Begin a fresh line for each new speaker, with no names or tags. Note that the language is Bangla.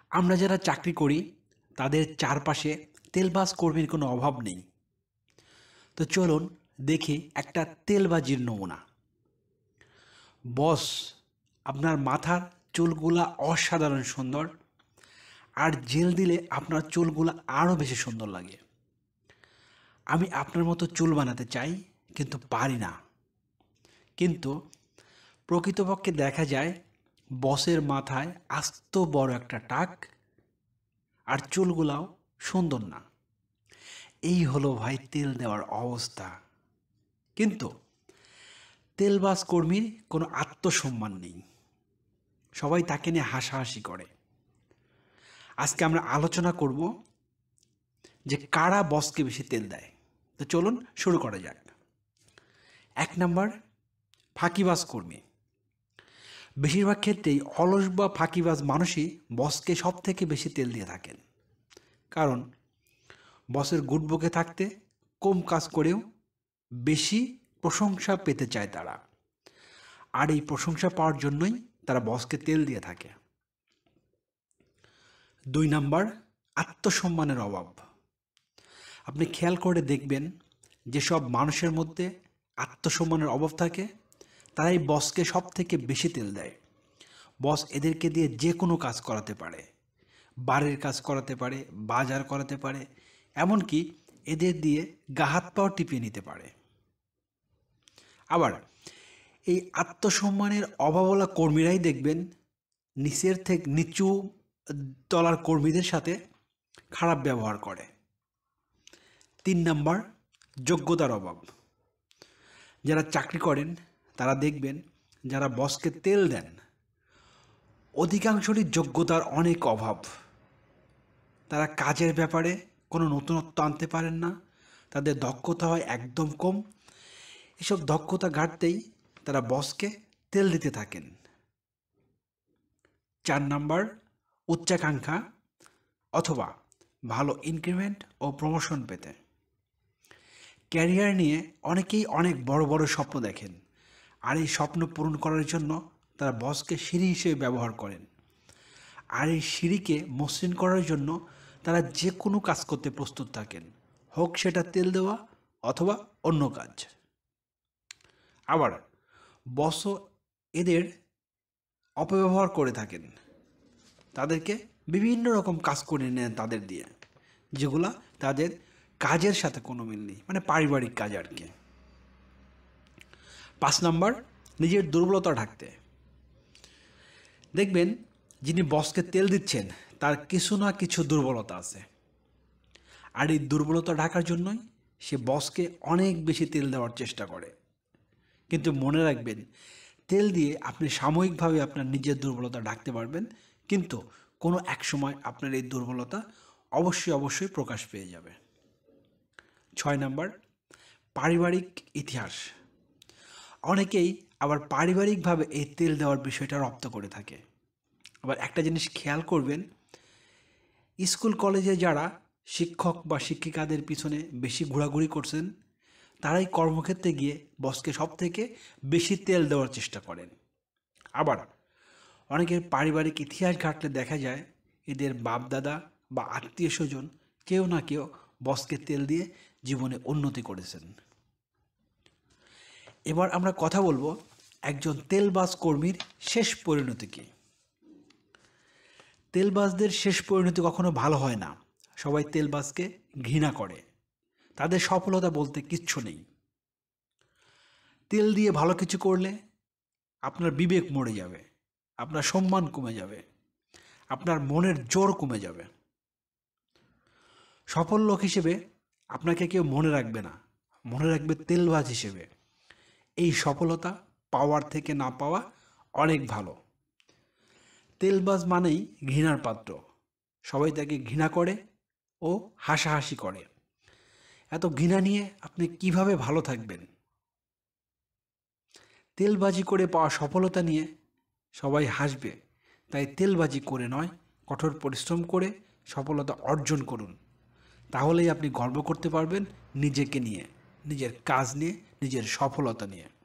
আমরা যারা চাকরি করি তাদের চারপাশে তেলবাজ কর্মীর কোনো অভাব নেই। তো চলুন দেখি একটা তেলবাজির নমুনা। বস, আপনার মাথার চুলগুলা অসাধারণ সুন্দর, আর জেল দিলে আপনার চুলগুলা আরও বেশি সুন্দর লাগে। আমি আপনার মতো চুল বানাতে চাই কিন্তু পারি না। কিন্তু প্রকৃতপক্ষে দেখা যায় বসের মাথায় আস্ত বড় একটা টাক, আর চুলগুলাও সুন্দর না। এই হলো ভাই তেল দেওয়ার অবস্থা। কিন্তু তেলবাজ কর্মীর কোনো আত্মসম্মান নেই, সবাই তাকে নিয়ে হাসাহাসি করে। আজকে আমরা আলোচনা করব যে কারা বসকে বেশি তেল দেয়। তো চলুন শুরু করা যাক। 1 নম্বর, ফাঁকিবাজ কর্মী। বেশিরভাগ ক্ষেত্রেই অলস বা ফাঁকিবাজ মানুষই বসকে সব থেকে বেশি তেল দিয়ে থাকেন। কারণ বসের গুড বুকে থাকতে কম কাজ করেও বেশি প্রশংসা পেতে চায় তারা, আর এই প্রশংসা পাওয়ার জন্যই তারা বসকে তেল দিয়ে থাকে। 2 নম্বর, আত্মসম্মানের অভাব। আপনি খেয়াল করে দেখবেন যেসব মানুষের মধ্যে আত্মসম্মানের অভাব থাকে তারাই বসকে সব থেকে বেশি তেল দেয়। বস এদেরকে দিয়ে যে কোনো কাজ করাতে পারে, বাড়ির কাজ করাতে পারে, বাজার করাতে পারে, এমনকি এদের দিয়ে গা হাত পাও টিপিয়ে নিতে পারে। আবার এই আত্মসম্মানের অভাবওয়ালা কর্মীরাই দেখবেন নিচের থেকে নিচু তলার কর্মীদের সাথে খারাপ ব্যবহার করে। 3 নম্বর, যোগ্যতার অভাব। যারা চাকরি করেন তারা দেখবেন যারা বসকে তেল দেন অধিকাংশরই যোগ্যতার অনেক অভাব। তারা কাজের ব্যাপারে কোনো নতুনত্ব আনতে পারেন না, তাদের দক্ষতা হয় একদম কম। এসব দক্ষতা ঘাটতেই তারা বসকে তেল দিতে থাকেন। 4 নম্বর, উচ্চাকাঙ্ক্ষা অথবা ভালো ইনক্রিমেন্ট ও প্রমোশন পেতে। ক্যারিয়ার নিয়ে অনেকেই অনেক বড় বড় স্বপ্ন দেখেন, আর এই স্বপ্ন পূরণ করার জন্য তারা বসকে সিঁড়ি হিসেবে ব্যবহার করেন। আর এই সিঁড়িকে মসৃণ করার জন্য তারা যে কোনো কাজ করতে প্রস্তুত থাকেন, হোক সেটা তেল দেওয়া অথবা অন্য কাজ। আবার বসও এদের অপব্যবহার করে থাকেন, তাদেরকে বিভিন্ন রকম কাজ করে নেন তাদের দিয়ে, যেগুলা তাদের কাজের সাথে কোনো মিল নেই, মানে পারিবারিক কাজ আর কি। 5 নম্বর, নিজের দুর্বলতা ঢাকতে। দেখবেন যিনি বসকে তেল দিচ্ছেন তার কিছু না কিছু দুর্বলতা আছে, আর এই দুর্বলতা ঢাকার জন্যই সে বসকে অনেক বেশি তেল দেওয়ার চেষ্টা করে। কিন্তু মনে রাখবেন, তেল দিয়ে আপনি সাময়িকভাবে আপনার নিজের দুর্বলতা ঢাকতে পারবেন, কিন্তু কোনো এক সময় আপনার এই দুর্বলতা অবশ্যই প্রকাশ পেয়ে যাবে। 6 নম্বর, পারিবারিক ইতিহাস। অনেকেই আবার পারিবারিকভাবে এই তেল দেওয়ার বিষয়টা রপ্ত করে থাকে। আবার একটা জিনিস খেয়াল করবেন, স্কুল কলেজে যারা শিক্ষক বা শিক্ষিকাদের পিছনে বেশি ঘোরাঘুরি করছেন তারাই কর্মক্ষেত্রে গিয়ে বসকে সব থেকে বেশি তেল দেওয়ার চেষ্টা করেন। আবার অনেকের পারিবারিক ইতিহাস ঘাটলে দেখা যায় এদের বাপদাদা বা আত্মীয় স্বজন কেউ না কেউ বসকে তেল দিয়ে জীবনে উন্নতি করেছেন। এবার আমরা কথা বলবো একজন তেলবাজ কর্মীর শেষ পরিণতি কী। তেলবাজদের শেষ পরিণতি কখনো ভালো হয় না। সবাই তেলবাজকে ঘৃণা করে, তাদের সফলতা বলতে কিচ্ছু নেই। তেল দিয়ে ভালো কিছু করলে আপনার বিবেক মরে যাবে, আপনার সম্মান কমে যাবে, আপনার মনের জোর কমে যাবে। সফল লোক হিসেবে আপনাকে কেউ মনে রাখবে না, মনে রাখবে তেলবাজ হিসেবে। এই সফলতা পাওয়ার থেকে না পাওয়া অনেক ভালো। তেলবাজ মানেই ঘৃণার পাত্র, সবাই তাকে ঘৃণা করে ও হাসাহাসি করে। এত ঘৃণা নিয়ে আপনি কিভাবে ভালো থাকবেন? তেলবাজি করে পাওয়া সফলতা নিয়ে সবাই হাসবে, তাই তেলবাজি করে নয়, কঠোর পরিশ্রম করে সফলতা অর্জন করুন। তাহলেই আপনি গর্ব করতে পারবেন নিজেকে নিয়ে, নিজের কাজ নিয়ে, নিজের সফলতা নিয়ে।